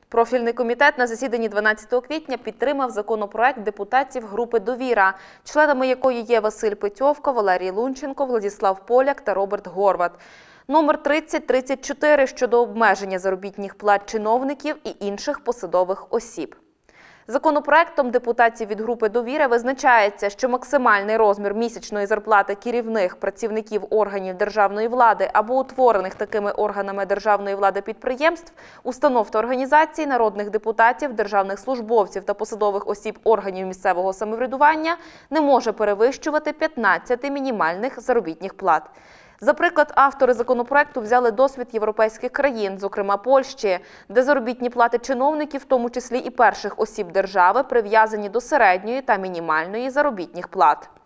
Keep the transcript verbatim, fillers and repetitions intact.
Профільний комітет на засіданні дванадцятого квітня підтримав законопроект депутатів групи «Довіра», членами якої є Василь Петьовко, Валерій Лунченко, Владислав Поляк та Роберт Горват. Номер тридцять тридцять чотири щодо обмеження заробітних плат чиновників і інших посадових осіб. Законопроектом депутатів від групи «Довіра» визначається, що максимальний розмір місячної зарплати керівних працівників органів державної влади або утворених такими органами державної влади підприємств, установ та організацій, народних депутатів, державних службовців та посадових осіб органів місцевого самоврядування не може перевищувати п'ятнадцяти мінімальних заробітних плат. За приклад, автори законопроекту взяли досвід європейських країн, зокрема Польщі, де заробітні плати чиновників, в тому числі і перших осіб держави, прив'язані до середньої та мінімальної заробітних плат.